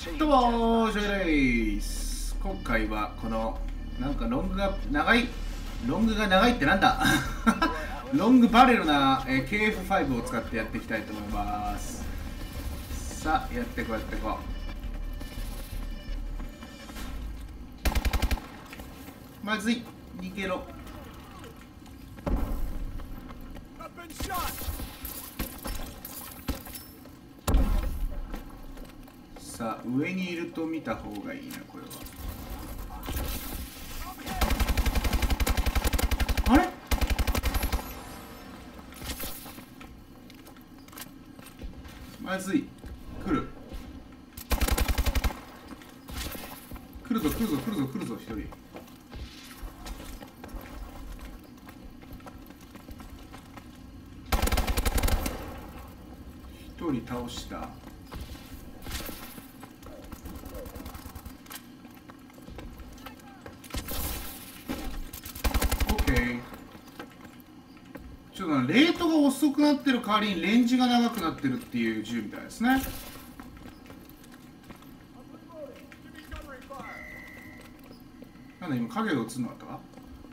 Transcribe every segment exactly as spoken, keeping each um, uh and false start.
どうもー、ジョイです。今回はこのなんかロングが長いロングが長いってなんだロングバレルな、えー、ケーエフファイブ を使ってやっていきたいと思います。さあやってこうやってこう。まずい、逃げろ。さあ上にいると見た方がいいな、これは。あれ、まずい、来る来るぞ来るぞ来るぞ来るぞ。一人一人倒した。ちょっとレートが遅くなってる代わりにレンジが長くなってるっていう銃みたいですね。なんだ今影が映るのだったか。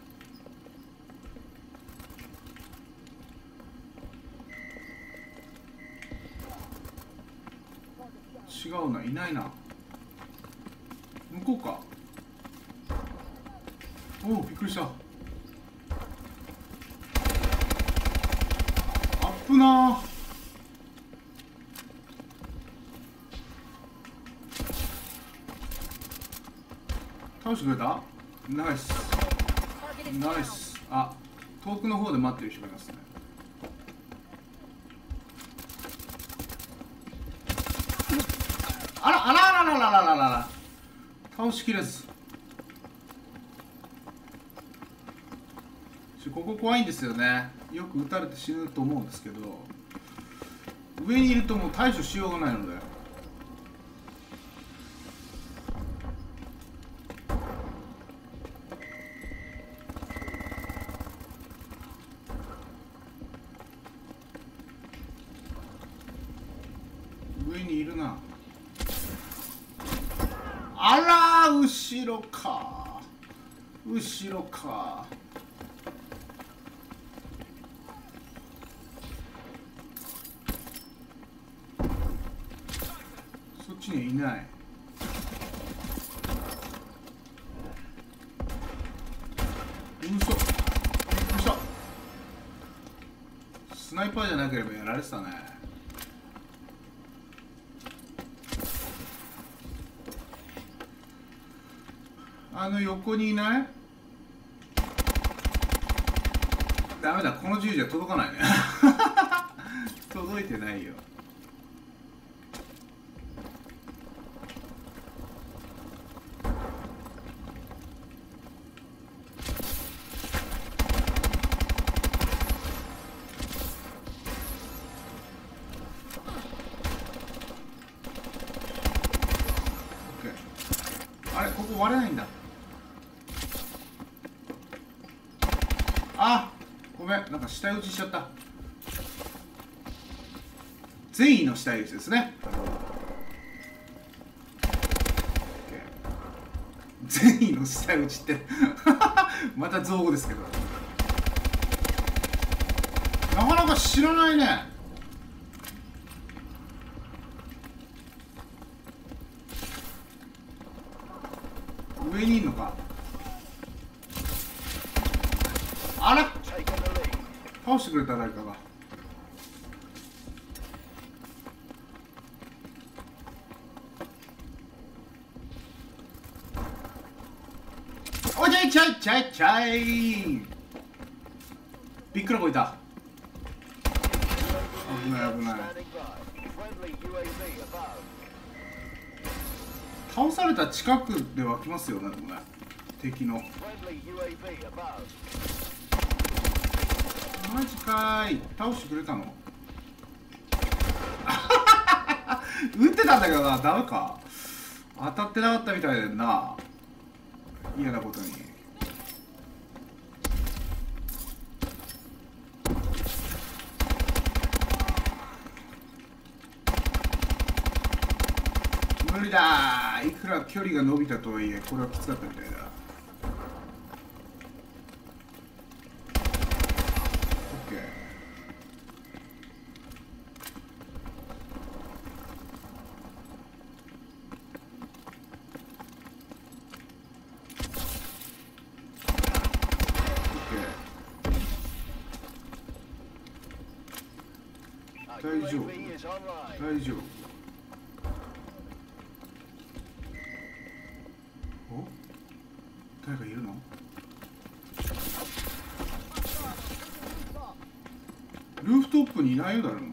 違うな、いないな。向こうか。おお、びっくりした。危なー。倒してくれた。ナイスナイス。あ、遠くの方で待ってる人がいますね。あらあらあらあらあらあらあら、倒しきれず。ここ怖いんですよね。よく撃たれて死ぬと思うんですけど、上にいるともう対処しようがないので。上にいるな。あらー、後ろか後ろか。そっちにはいない。嘘、びっくりした。スナイパーじゃなければやられてたね。あの横にいない。ダメだ、この銃じゃ届かないね届いてないよ。あれ、ここ割れないんだ。あ、ごめん、なんか下打ちしちゃった。善意の下打ちですね。善意の下打ちってまた造語ですけど、なかなか知らないね。上にいるのか。あら、倒してくれた誰かが。おじゃいちゃいちゃいちゃい。びっくらこいた。危ない危ない。倒された近くで湧きますよね、でもね、敵の。マジかーい。倒してくれたの撃ってたんだけどな、ダメか。当たってなかったみたいだよな、嫌なことに。無理だ。いくら距離が伸びたとはいえこれはきつかったみたいだ。 OK。 大丈夫大丈夫。お、誰かいるの？ルーフトップにいないよ、誰も。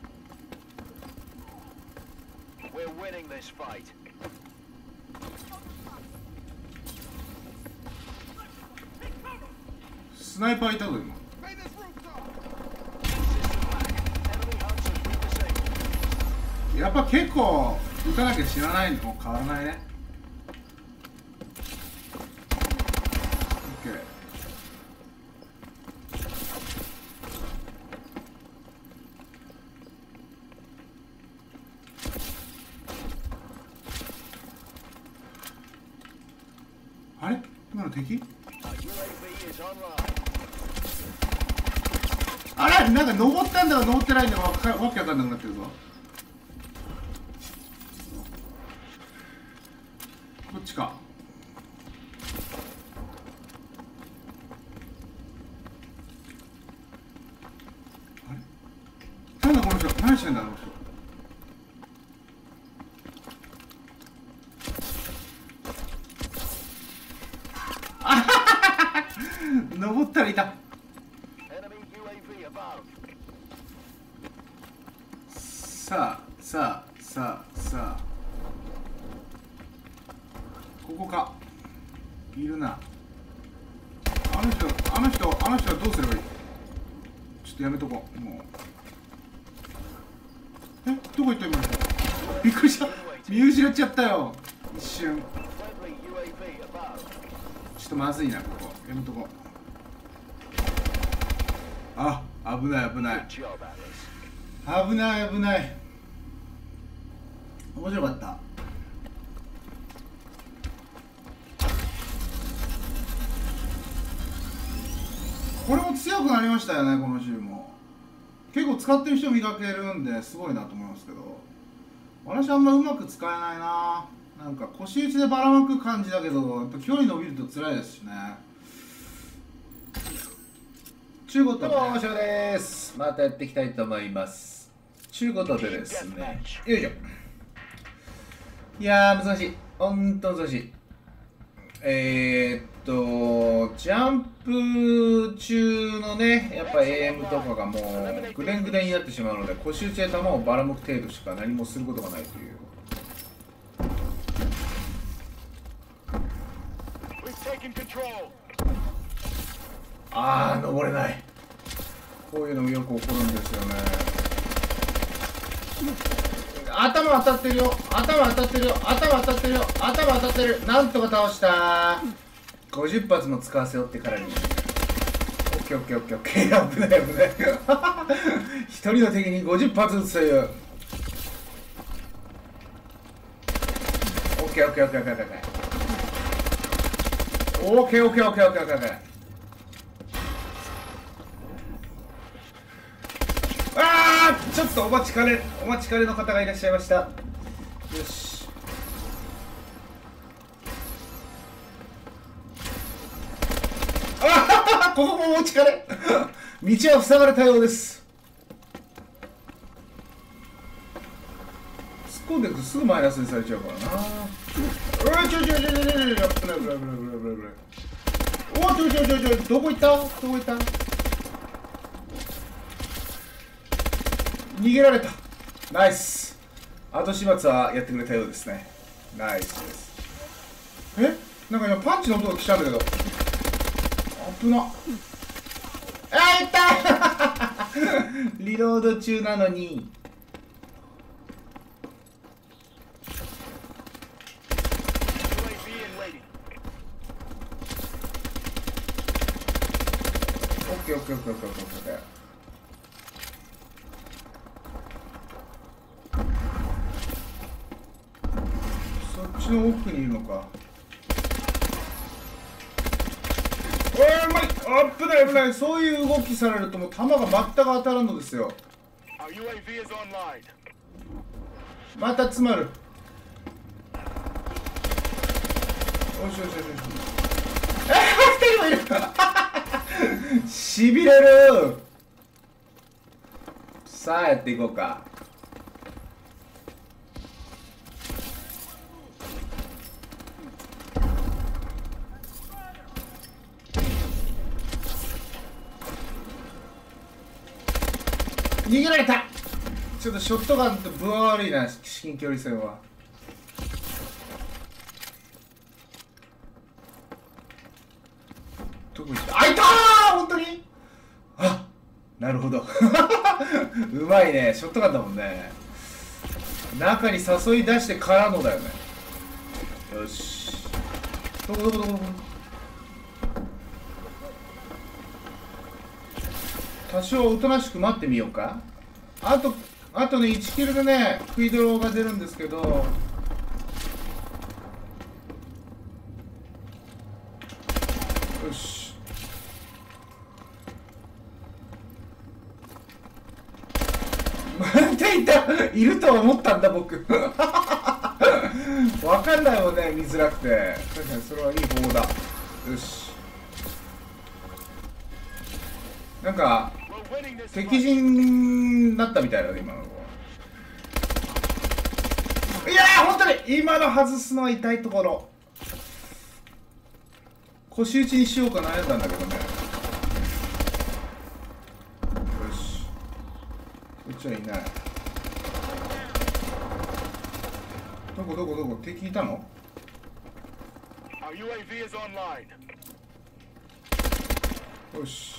スナイパーいたぞ今。やっぱ結構撃たなきゃ知らないのも変わらないね。 OK。 あれ今の敵？あれなんか登ったんだか登ってないんだかわけわかんなくなってるぞ。こっちか。あれなんだこの人、何してんだあの人。あははは登ったらいた。さあさあさあさあ、ここか。いるな。あの人あの人あの人はどうすればいい？ちょっとやめとこう。もうえどこ行った今の人。びっくりした。見失っちゃったよ一瞬。ちょっとまずいな、ここやめとこう。あ、危ない危ない、危ない危ない。面白かった。これも強くなりましたよね。この銃も結構使ってる人見かけるんですごいなと思いますけど、私あんまうまく使えないな。なんか腰打ちでばらまく感じだけど、やっぱ距離伸びると辛いですしね。ちゅうことで、どうも、おしょうです。またやっていきたいと思います。ちゅうことでですね、よいしょ。いやー、難しい。ほんと難しい。えー、っと、ジャンプ中のね、やっぱ エーエム とかがもうぐでんぐでんになってしまうので、腰打ちで球をばらまく程度しか何もすることがないという。あー、登れない。こういうのもよく起こるんですよね。頭当たってるよ、頭当たってるよ、頭当たってるよ、頭当たってる。なんとか倒した。ごじゅっ発も使わせよってからに。オッケーオッケーオッケーオッケー。危ない危ない。一人の敵にごじゅっ発撃つという。オッケーオッケーオッケーオッケーオッケーオッケーオッケーオッケーオッケーオッケーオッケーオッケーオッケー。あー、ちょっとお待ちかね、お待ちかねの方がいらっしゃいました。よし。あはここもお待ちかね。道は塞がれたようです。突っ込んでいくとすぐマイナスにされちゃうからな。うわちょいちょいちょいちょいちょいちょい、危ない危ない危ない危ない危ない危ない。おちょいちょいちょいちょい、どこ行ったどこ行った。逃げられた。ナイス。後始末はやってくれたようですね。ナイスです。え、なんか今パンチの音が来たんだけど、危な。あー、いったリロード中なのに。オッケーオッケーオッケーオッケーオッケーオッケー。 ちの奥にいるのか。おー、うまい。あ、危ない危ない。そういう動きされるともう弾が全く当たらんのですよ。また詰まる。よしよしよしよし。えー、ふたりもいるしびれる。さあやっていこうか。逃げられた。ちょっとショットガンって分悪いな、至近距離戦は。どこ行った。あ、いたー。本当に。あ、なるほどうまいね。ショットガンだもんね。中に誘い出してからのだよね。よし。どこどこどこどこ。多少おとなしく待ってみようか。あとあとねいちキルでねクイドローが出るんですけど、よし。待っていた。いると思ったんだ僕わかんないもんね、見づらくて。確かにそれはいい方法だ。よし。なんか敵陣になったみたいだね今の。いやー本当に今の外すのは痛いところ。腰打ちにしようか悩んだんだけどね。よし、こっちはいない。どこどこどこ。敵いたの。よし、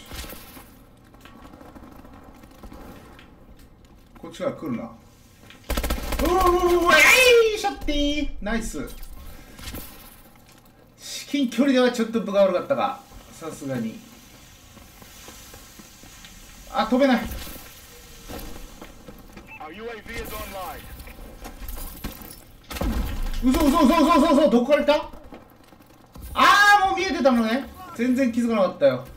こっちから来るな。うーわい、ショッティーナイス。至近距離ではちょっと分が悪かったが、さすがに。あ、飛べない。うそうそうそうそうそうそう。どこから来た。ああもう見えてたのね。全然気づかなかったよ。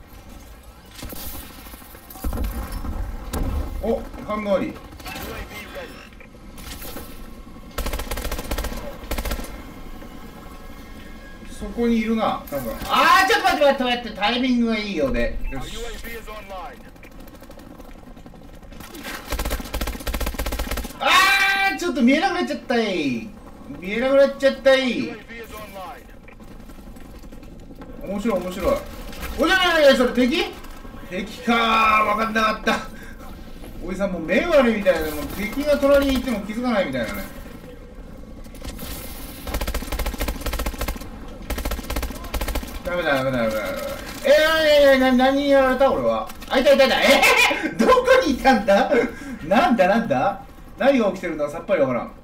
お、反応あり。そこにいるな多分。ああちょっと待って待って待って、タイミングがいいようで。よし。ああちょっと見えなくなっちゃったい。見えなくなっちゃったい。面白い面白い。おじゃないない、それ敵敵かー。分かんなかった。おじさんもう目悪いみたいな。もう敵が隣にいても気づかないみたいなね。ダメだダメだダメだ。えー、いやいや、何やられた俺は。あ、いたいたいた。えー、どこにいたんだなんだなんだ何が起きてるんださっぱりわからん。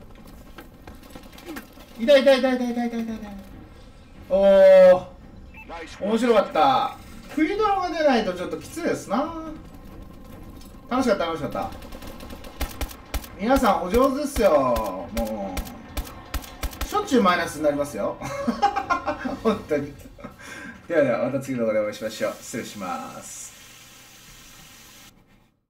いたいたいたいたいたいたいたいた。おー、面白かった。クイドラが出ないとちょっときついですな。楽しかった楽しかった。皆さんお上手ですよ。もうしょっちゅうマイナスになりますよ本当に。ではではまた次の動画でお会いしましょう。失礼します。